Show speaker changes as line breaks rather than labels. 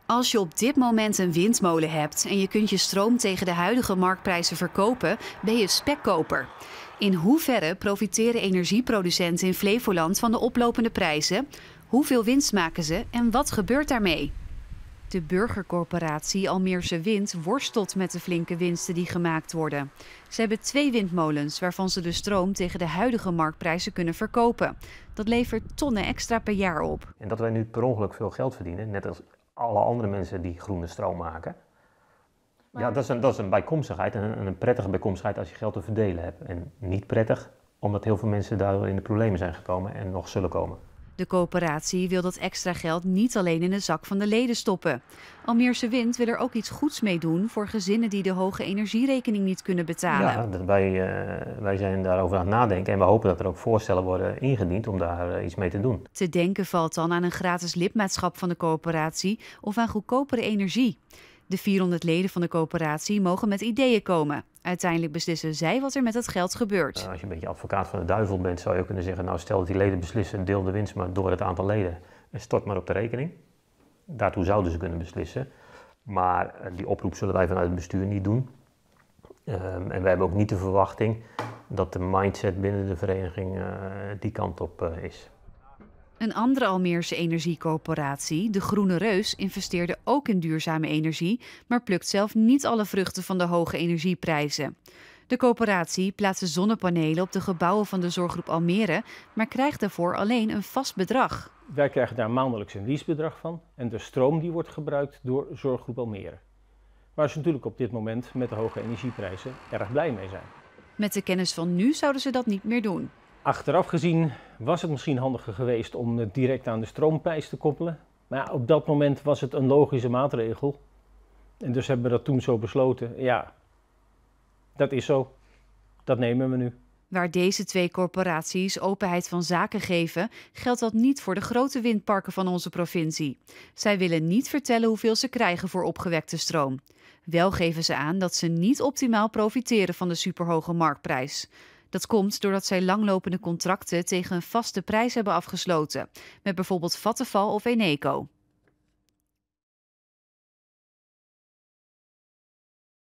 Als je op dit moment een windmolen hebt en je kunt je stroom tegen de huidige marktprijzen verkopen, ben je spekkoper. In hoeverre profiteren energieproducenten in Flevoland van de oplopende prijzen? Hoeveel winst maken ze en wat gebeurt daarmee? De burgercorporatie Almeerse Wind worstelt met de flinke winsten die gemaakt worden. Ze hebben 2 windmolens waarvan ze de stroom tegen de huidige marktprijzen kunnen verkopen. Dat levert tonnen extra per jaar op.
En dat wij nu per ongeluk veel geld verdienen, net als alle andere mensen die groene stroom maken. Ja, dat is een bijkomstigheid en een prettige bijkomstigheid als je geld te verdelen hebt. En niet prettig, omdat heel veel mensen daardoor in de problemen zijn gekomen en nog zullen komen.
De coöperatie wil dat extra geld niet alleen in de zak van de leden stoppen. Almeerse Wind wil er ook iets goeds mee doen voor gezinnen die de hoge energierekening niet kunnen betalen.
Ja, wij zijn daarover aan het nadenken en we hopen dat er ook voorstellen worden ingediend om daar iets mee te doen.
Te denken valt dan aan een gratis lidmaatschap van de coöperatie of aan goedkopere energie. De 400 leden van de coöperatie mogen met ideeën komen. Uiteindelijk beslissen zij wat er met het geld gebeurt.
Als je een beetje advocaat van de duivel bent, zou je ook kunnen zeggen, nou stel dat die leden beslissen, deel de winst maar door het aantal leden en stort maar op de rekening. Daartoe zouden ze kunnen beslissen. Maar die oproep zullen wij vanuit het bestuur niet doen. En we hebben ook niet de verwachting dat de mindset binnen de vereniging die kant op is.
Een andere Almeerse energiecoöperatie, de Groene Reus, investeerde ook in duurzame energie, maar plukt zelf niet alle vruchten van de hoge energieprijzen. De coöperatie plaatste zonnepanelen op de gebouwen van de zorggroep Almere, maar krijgt daarvoor alleen een vast bedrag.
Wij krijgen daar maandelijks een leasebedrag van en de stroom die wordt gebruikt door zorggroep Almere. Waar ze natuurlijk op dit moment met de hoge energieprijzen erg blij mee zijn.
Met de kennis van nu zouden ze dat niet meer doen.
Achteraf gezien was het misschien handiger geweest om het direct aan de stroomprijs te koppelen. Maar ja, op dat moment was het een logische maatregel. En dus hebben we dat toen zo besloten. Ja, dat is zo. Dat nemen we nu.
Waar deze 2 corporaties openheid van zaken geven, geldt dat niet voor de grote windparken van onze provincie. Zij willen niet vertellen hoeveel ze krijgen voor opgewekte stroom. Wel geven ze aan dat ze niet optimaal profiteren van de superhoge marktprijs. Dat komt doordat zij langlopende contracten tegen een vaste prijs hebben afgesloten, met bijvoorbeeld Vattenfall of Eneco.